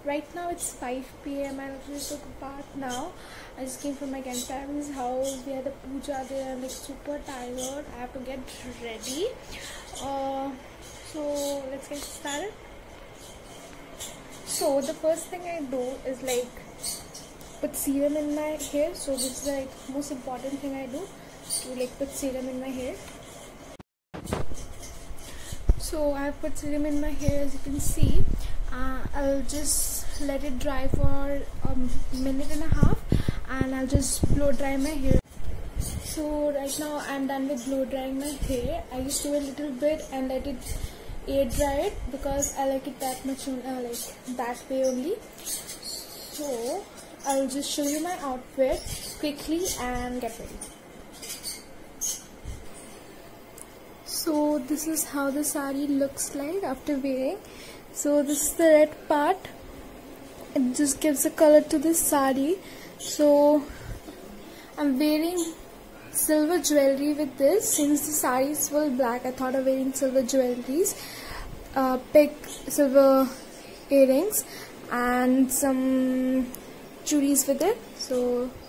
right now it's 5 p.m. and I just took a bath now. I just came from my grandparents' house. We had a puja there. I'm like super tired. I have to get ready. So let's get started. So the first thing I do is like put serum in my hair. So this is the like most important thing I do, to like put serum in my hair. So I have put serum in my hair, as you can see. I'll just let it dry for a minute and a half, and I'll just blow dry my hair. So right now I'm done with blow drying my hair. I just do a little bit and let it air dry it because I like it that much, like that way only. So I'll just show you my outfit quickly and get ready. So this is how the sari looks like after wearing. So this is the red part. It just gives a color to this sari. So I'm wearing silver jewelry with this. Since the sari is full black, I thought of wearing silver jewelries, big silver earrings and some churis with it. So